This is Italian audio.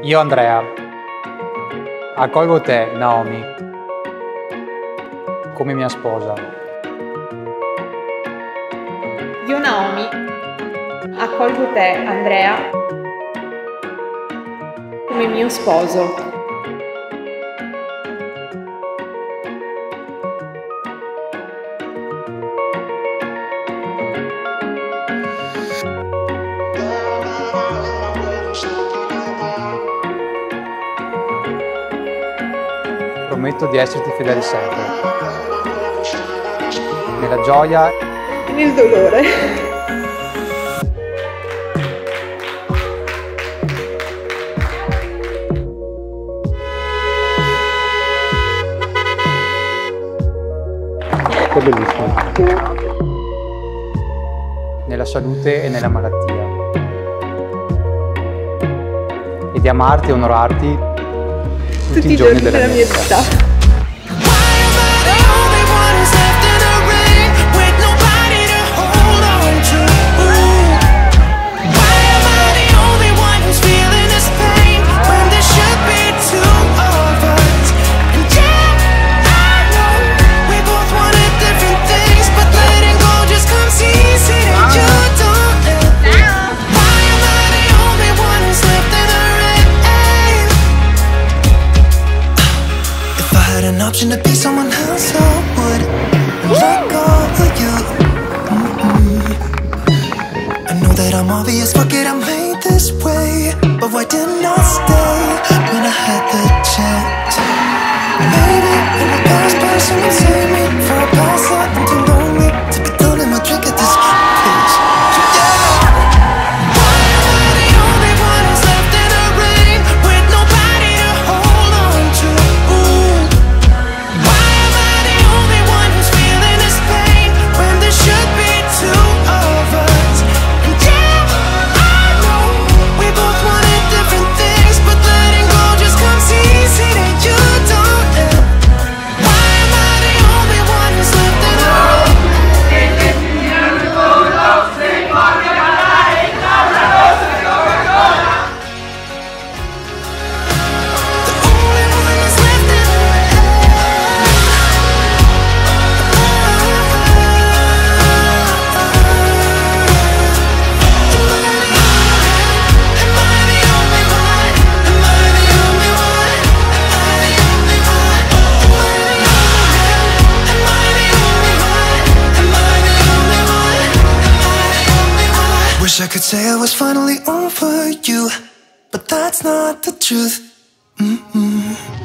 Io Andrea, accolgo te, Naomi, come mia sposa. Io Naomi, accolgo te, Andrea, come mio sposo. Prometto di esserti fedele sempre, nella gioia E nel dolore. È bellissimo. Nella salute e nella malattia. E di amarti e onorarti tutti i giorni della mia vita. An option to be someone else, I would let go of you. I know that I'm obvious, fuck it, I'm made this way. But why didn't I stay when I had the chance? Maybe I'm a past person and save me for a past life. I'm too lonely to be done in my drink at this place. Wish I could say I was finally over you, but that's not the truth.